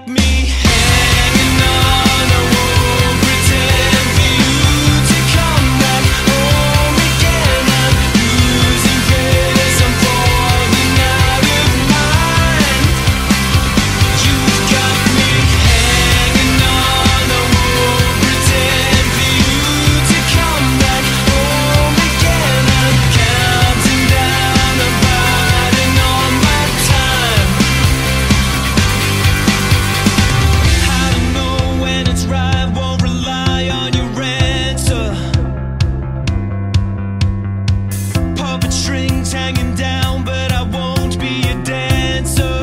got me hanging on a wall, pretend for you to come back home again. I'm losing grace, I'm falling out of mind. You've got me hanging on a wall, pretend for you to come back home again. I'm counting down, I'm biding on my time. How to know when it's right, won't rely on your answer. Puppet strings hanging down, but I won't be a dancer.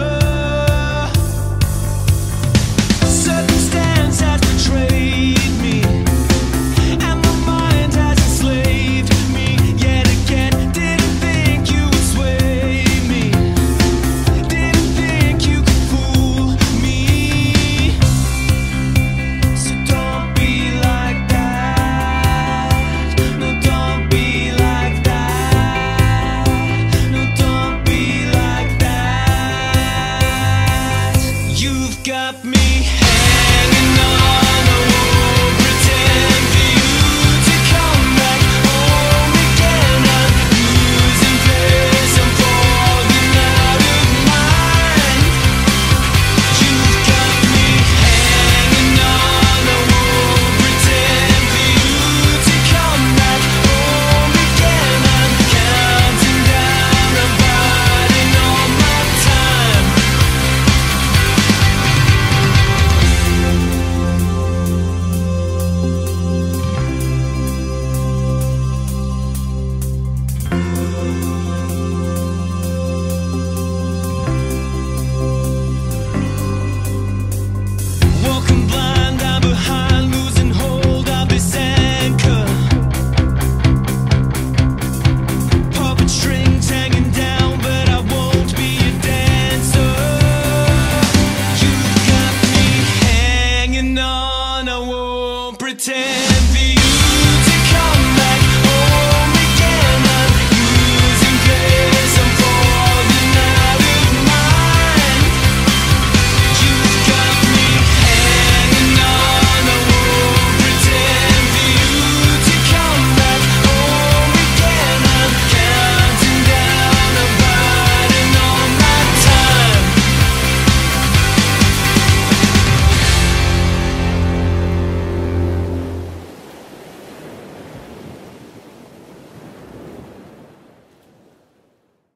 Circumstance has betrayed me, and my mind has enslaved me. Yet again, didn't think you would sway me, didn't think you could fool me. So don't be like that. No, don't be like that. No, don't be like that. You've got me hanging